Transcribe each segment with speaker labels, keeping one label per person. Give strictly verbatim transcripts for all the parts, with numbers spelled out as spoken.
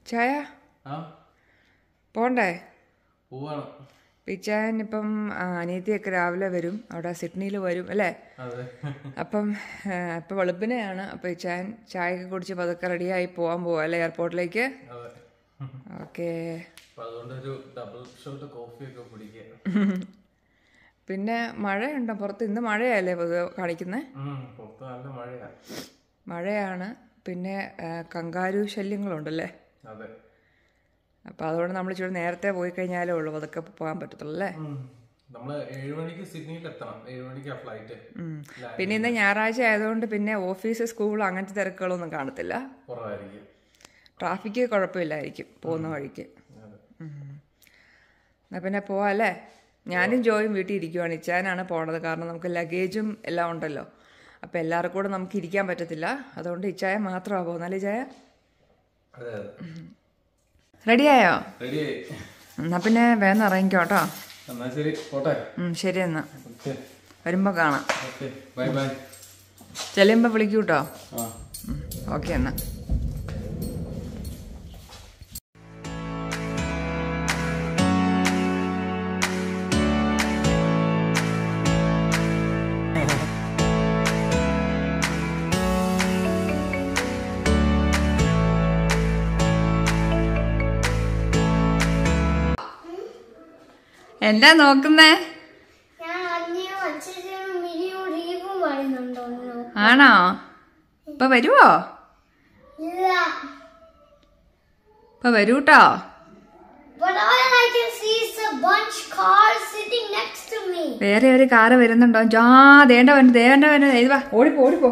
Speaker 1: ചായ പോണ്ടേ? പിച്ചായൻ ഇപ്പം അനിയത്തിയൊക്കെ രാവിലെ വരും, അവിടെ സിഡ്നിയിൽ വരും അല്ലേ? അപ്പം ഇപ്പം വെളുപ്പിനെയാണ്. അപ്പം ഇച്ചായൻ ചായയൊക്കെ കുടിച്ച് പതുക്കെ റെഡിയായി പോകാൻ പോവാ അല്ലേ എയർപോർട്ടിലേക്ക്? ഓക്കെ. പിന്നെ മഴയുണ്ടോ പുറത്ത്? ഇന്ന് മഴയല്ലേ പൊതുവെ കാണിക്കുന്നേ? മഴയാണ്. പിന്നെ കങ്കാരു ശല്യങ്ങളുണ്ടല്ലേ? അപ്പൊ അതുകൊണ്ട് നമ്മൾ ഇച്ചിരി നേരത്തെ പോയി കഴിഞ്ഞാലേ ഉള്ളൂ അതൊക്കെ പോകാൻ പറ്റത്തുള്ളൂ അല്ലേ? പിന്നെ ഇന്ന് ഞായറാഴ്ച ആയതുകൊണ്ട് പിന്നെ ഓഫീസ് സ്കൂൾ അങ്ങനത്തെ തിരക്കുകളൊന്നും കാണത്തില്ല. ട്രാഫിക്ക് കുഴപ്പമില്ലായിരിക്കും പോകുന്ന വഴിക്ക്. എന്നാ പിന്നെ പോവാ അല്ലേ? ഞാനും ജോയും വീട്ടിൽ ഇരിക്കുവാണ്. ഇച്ചാനാണ് പോണത്, കാരണം നമുക്ക് ലഗേജും എല്ലാം ഉണ്ടല്ലോ. അപ്പം എല്ലാവർക്കും കൂടെ നമുക്ക് ഇരിക്കാൻ പറ്റത്തില്ല. അതുകൊണ്ട് ഇച്ചായ മാത്രമാണ് പോകുന്നല്ലേ ചായ? റെഡിയായോ? എന്നാ പിന്നെ വേഗം ഇറങ്ങിക്കോട്ടോ. ശരി എന്നാ വരുമ്പോ കാണാം. ചെല്ലുമ്പോ വിളിക്കൂട്ടോ. ഓക്കെ എന്നാ. എന്താ നോക്കുന്നേ? ആണോ? ഇപ്പൊ വരുവോ? ഇപ്പൊ വരൂട്ടോ. വേറെ ഒരു കാറ് വരുന്നുണ്ടോ? ജാ ദേണ്ട വന്നു ദേണ്ട വന്നു. വാ ഓടിപ്പോ ഓടിപ്പോ.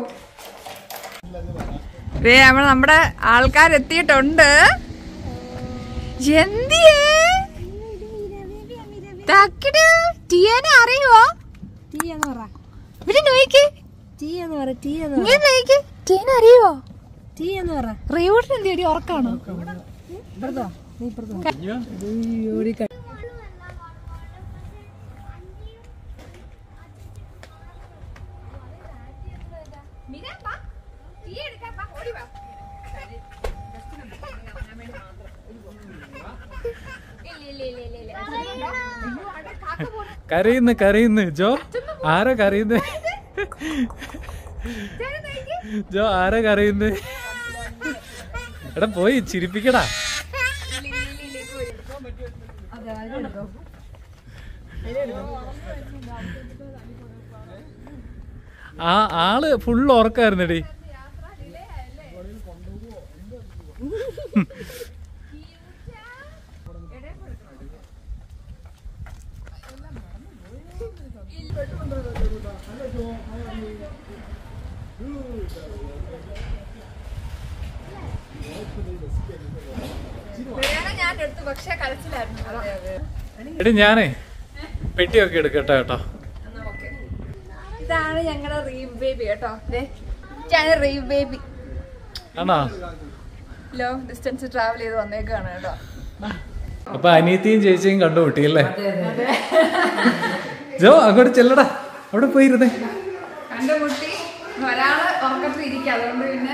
Speaker 1: വേ നമ്മള് നമ്മുടെ ആൾക്കാരെത്തിയിട്ടുണ്ട്. എന്തിയേ അറിയുവോ? അറിയുവോ? റീവൂട്ടിന് എന്തിയടി ഉറക്കാണോ?
Speaker 2: കരയുന്നു കരയുന്നു ജോ. ആരാ കരയുന്നേ? ജോ ആരാ കരയുന്നേ? എടാ പോയി ചിരിപ്പിക്കടാ. ആ ആള് ഫുള്ള് ഉറക്കായിരുന്നടി. എടി ഞാനേ പെട്ടിയൊക്കെ എടുക്കട്ടെ കേട്ടോ.
Speaker 1: ഇതാണ് ഞങ്ങളുടെ റീവ് ബേബി കേട്ടോ. റീവ് ബേബി
Speaker 2: ആണോ?
Speaker 1: ലോങ് ഡിസ്റ്റൻസ് ട്രാവൽ ചെയ്ത് വന്നേക്കാണ് കേട്ടോ.
Speaker 2: അപ്പൊ അനിയത്തിയും ചേച്ചിയും കണ്ടുമുട്ടിയല്ലേ? ജോ അങ്ങോട്ട് ചെല്ലടാ, അവിടെ പോയിരുന്നേ.
Speaker 1: കണ്ടുമുട്ടി. ഒരാള് ഉറക്കത്തിൽ ഇരിക്കുക, അതുകൊണ്ട് പിന്നെ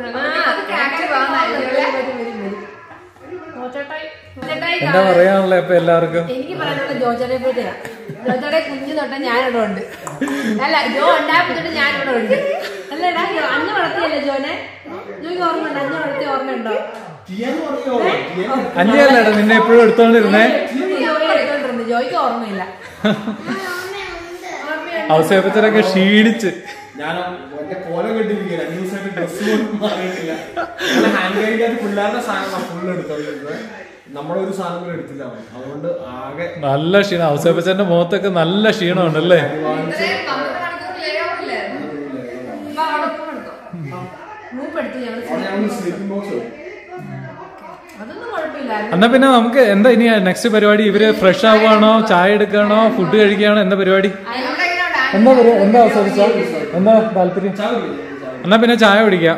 Speaker 2: എന്താ പറയാനുള്ളത് ഇപ്പൊ എല്ലാവർക്കും?
Speaker 3: എനിക്ക് പറയാനുള്ള ജോജോനെ പറ്റിയാ. ജോജോടെ കുഞ്ഞു തൊട്ട ഞാനിവിടെ ഉണ്ട്. അല്ല ജോ ഉണ്ടായപ്പോ തൊട്ട് ഞാനിവിടെ ഉണ്ട്. അല്ലേടാ അന്ന് വളർത്തിയല്ലേ ജോനെ? ജോയ്ക്ക് ഓർമ്മയുണ്ടോ? അന്ന് വളർത്തിയ ഓർമ്മയുണ്ടോ?
Speaker 2: അന്യല്ലേടാ നിന്നെ എപ്പോഴും എടുത്തോണ്ടിരുന്നേ.
Speaker 3: എടുത്തോണ്ടിരുന്നു. ജോയ്ക്ക് ഓർമ്മയില്ല.
Speaker 2: അവസരത്തിലൊക്കെ ക്ഷീണിച്ച്
Speaker 4: ഞാൻ കോലം കെട്ടിരിക്കുക. അഞ്ചു ദിവസമായിട്ട് ഡ്രസ് പോലും മാറിയിട്ടില്ല. ഹാൻഡ് ബാഗിനകത്ത് പിള്ളേരുടെ സാധനം ഫുള്ള് എടുത്തോണ്ടിരുന്നത്. നമ്മുടെ ഒരു സാധനം എടുത്തില്ല. അതുകൊണ്ട് ആകെ
Speaker 2: നല്ല ക്ഷീണം. അവസരപ്പച്ചന്റെ മുഖത്തൊക്കെ നല്ല ക്ഷീണമുണ്ടല്ലേ?
Speaker 4: Sleeping box.
Speaker 2: എന്നാ പിന്നെ നമുക്ക് എന്താ ഇനി നെക്സ്റ്റ് പരിപാടി? ഇവര് ഫ്രഷ് ആവുകയാണോ, ചായ എടുക്കുകയാണോ, ഫുഡ് കഴിക്കുകയാണോ, എന്താ പരിപാടി? എന്താ പറയാ? എന്താ അവസരിച്ച എന്താ താല്പര്യം? എന്നാ പിന്നെ ചായ കുടിക്കാം.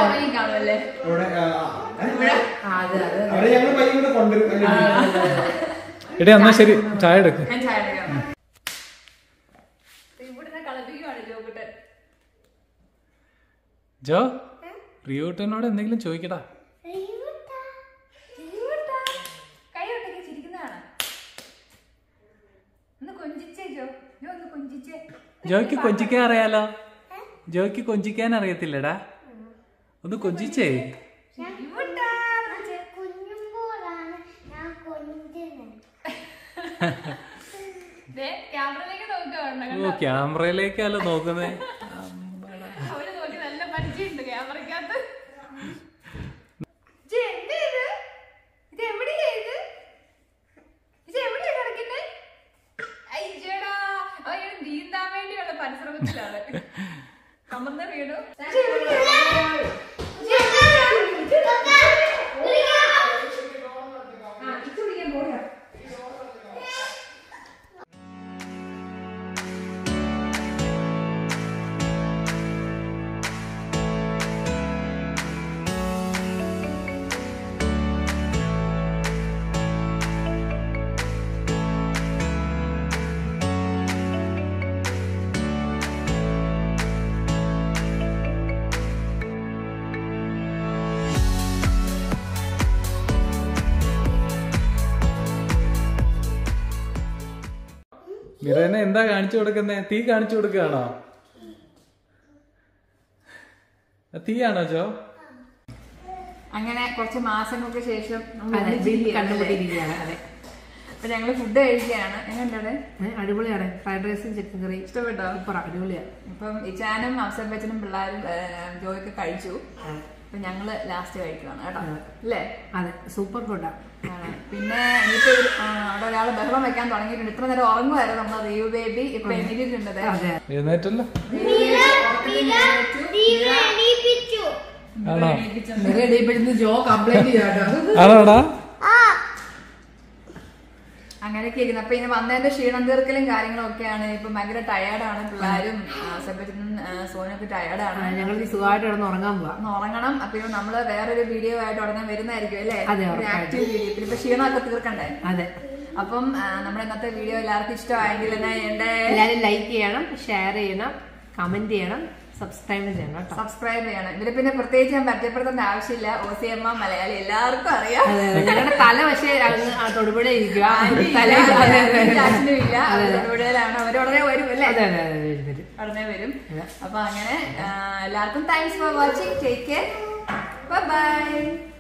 Speaker 2: എടി എന്നാ ശരി, ചായ എടുക്ക്. ജോ റിയൂട്ടനോട് എന്തെങ്കിലും ചോദിക്കടാ. ജോയ്ക്ക് കൊഞ്ചിക്കാൻ അറിയാലോ? ജോയ്ക്ക് കൊഞ്ചിക്കാൻ അറിയത്തില്ലടാ? ഒന്ന് കൊഞ്ചിച്ചേ. ഓ ക്യാമറയിലേക്കല്ലോ നോക്കുന്നേ.
Speaker 3: നല്ല പരിചയമുണ്ട് ക്യാമറക്കകത്ത്. നീന്താൻ വേണ്ടിയുള്ള പരിശ്രമത്തിലാണ്. കമന്ന വീണു.
Speaker 2: മിറേനെ എന്താ കാണിച്ചു കൊടുക്കുന്നേ? തീ കാണിച്ചു കൊടുക്കുകയാണോ? തീയാണോ ജോ?
Speaker 1: അങ്ങനെ കുറച്ച് മാസങ്ങൾക്ക് ശേഷം
Speaker 3: കണ്ടുപിടിക്കുകയാണ്. അതെ,
Speaker 1: അപ്പൊ ഞങ്ങള് ഫുഡ് കഴിക്കുകയാണ്. എങ്ങനെയുണ്ട്?
Speaker 3: അടിപൊളിയാണ്. ഫ്രൈഡ് റൈസും ചിക്കൻ കറി
Speaker 1: ഇഷ്ടപ്പെട്ടോ?
Speaker 3: സൂപ്പർ, അടിപൊളിയാണ്.
Speaker 1: ഇപ്പം ഇച്ചാനും അവസരപ്പച്ചനും പിള്ളേരും ജോയ്ക്ക് കഴിച്ചു. അപ്പൊ ഞങ്ങള് ലാസ്റ്റ് കഴിക്കുകയാണ് കേട്ടോ, അല്ലേ?
Speaker 3: അതെ, സൂപ്പർ ഫുഡാണ്.
Speaker 1: പിന്നെ ഇനിയിപ്പോ അവിടെ ഒരാള് ബഹളം വെക്കാൻ തുടങ്ങിയിട്ടുണ്ട്. ഇത്ര നേരം ഉറങ്ങുമായിരുന്നു നമ്മളെ റിയു ബേബി. ഇപ്പൊ എണീറ്റിട്ടുണ്ട്.
Speaker 2: എഴുന്നേറ്റല്ലോ.
Speaker 3: ജോ കംപ്ലൈന്റ് ചെയ്യാട്ടോ.
Speaker 2: ആണോടാ?
Speaker 1: അങ്ങനെയൊക്കെ ഇരിക്കുന്നു. അപ്പൊ ഇനി വന്നതിന്റെ ക്ഷീണം തീർക്കലും കാര്യങ്ങളും ഒക്കെയാണ്. ഇപ്പൊ ഭയങ്കര ടയേർഡാണ് പിള്ളേരും. സെപ്പച്ചനും സോനൊക്കെ ടയേർഡാണ്.
Speaker 3: ഞങ്ങൾ സുഖമായിട്ട് കിടന്ന് ഉറങ്ങാൻ പോവാ.
Speaker 1: ഉറങ്ങണം. അപ്പൊ ഇനി നമ്മള് വേറൊരു വീഡിയോ ആയിട്ട് ഉടനെ വരുന്നതായിരിക്കും അല്ലേ? Active video. പിന്നെ ഇപ്പൊ ക്ഷീണമൊക്കെ തീർക്കണ്ടേ?
Speaker 3: അതെ.
Speaker 1: അപ്പം നമ്മുടെ ഇന്നത്തെ വീഡിയോ എല്ലാവർക്കും ഇഷ്ടമായെങ്കിൽ എന്റെ
Speaker 3: എല്ലാവരും ലൈക്ക് ചെയ്യണം, ഷെയർ ചെയ്യണം, കമന്റ് ചെയ്യണം, സബ്സ്ക്രൈബ് ചെയ്യണം കേട്ടോ.
Speaker 1: സബ്സ്ക്രൈബ് ചെയ്യണം. ഇതിൽ പിന്നെ പ്രത്യേകിച്ച് ഞാൻ പരിചയപ്പെടുത്തേണ്ട ആവശ്യമില്ല. ഒ സി എം മലയാളി എല്ലാവർക്കും അറിയാം.
Speaker 3: ഞങ്ങളുടെ തല പക്ഷേ തൊടുപുഴ ഇരിക്കുക.
Speaker 1: ഇല്ല, തൊടുപുഴയിലാണ്. അവർ ഉടനെ വരും അല്ലേ? ഉടനെ വരും. അപ്പൊ അങ്ങനെ എല്ലാവർക്കും thanks for watching. Take care. Bye by.